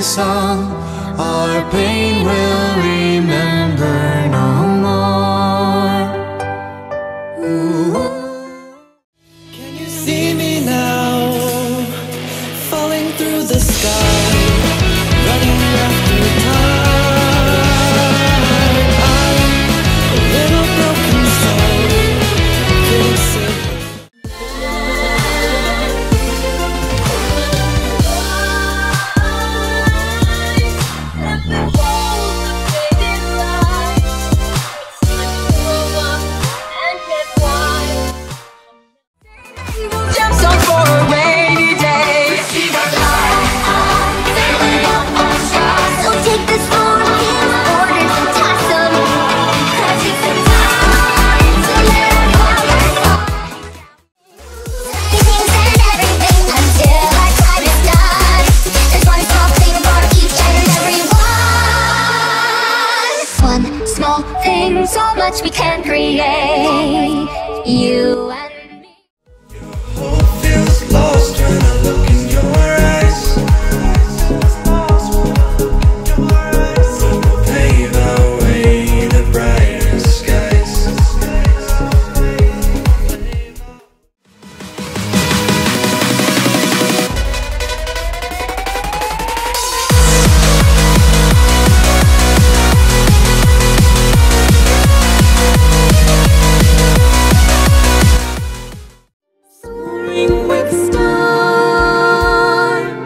in song, our pain will remember no more. Ooh. Can you see me now, falling through the sky, running after time? I'm a little broken soul, getting sick. Small thing, so much we can create. You and me. Hope feels lost when I look in your eyes. We'll pave our way to brighter skies. With stars,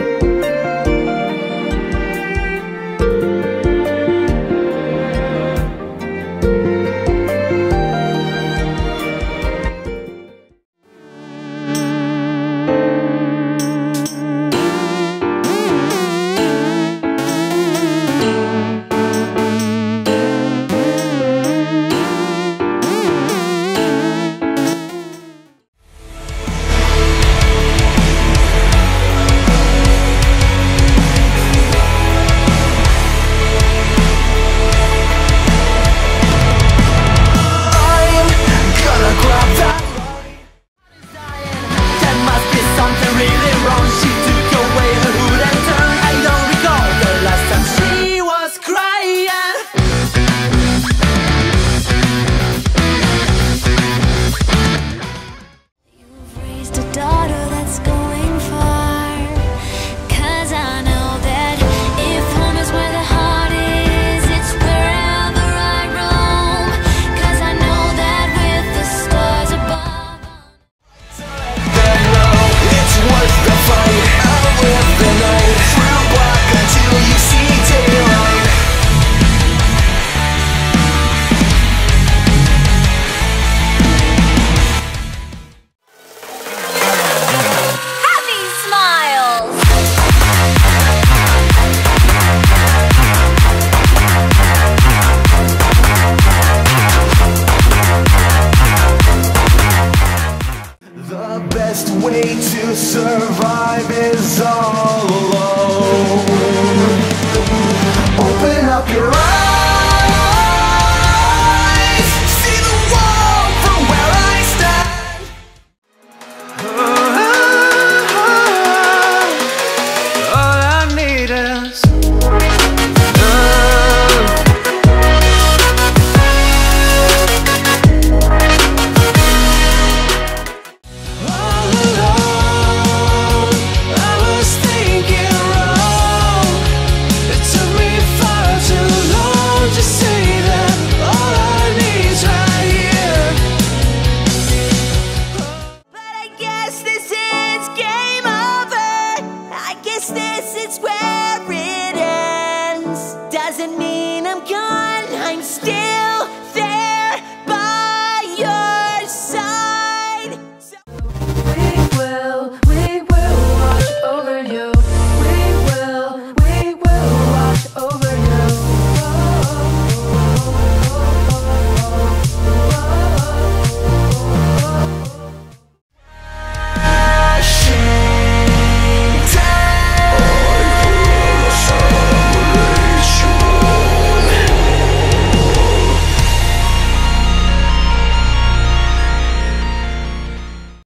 way to survive is all alone. Open up your eyes, see the world from where I stand. All I need is this is where it ends. Doesn't mean I'm gone, I'm still